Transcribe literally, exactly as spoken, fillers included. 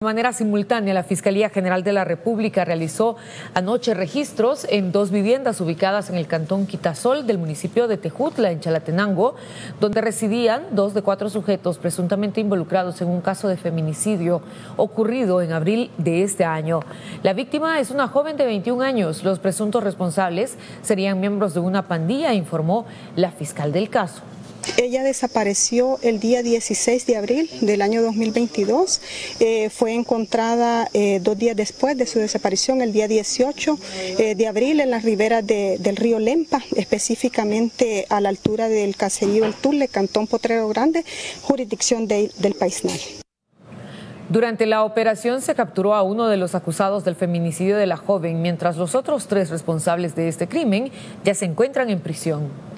De manera simultánea, la Fiscalía General de la República realizó anoche registros en dos viviendas ubicadas en el cantón Quitasol del municipio de Tejutla, en Chalatenango, donde residían dos de cuatro sujetos presuntamente involucrados en un caso de feminicidio ocurrido en abril de este año. La víctima es una joven de veintiún años. Los presuntos responsables serían miembros de una pandilla, informó la fiscal del caso. Ella desapareció el día dieciséis de abril del año dos mil veintidós, eh, fue encontrada eh, dos días después de su desaparición, el día dieciocho eh, de abril, en las riberas de, del río Lempa, específicamente a la altura del caserío El Tule, cantón Potrero Grande, jurisdicción de, del Paisnal. Durante la operación se capturó a uno de los acusados del feminicidio de la joven, mientras los otros tres responsables de este crimen ya se encuentran en prisión.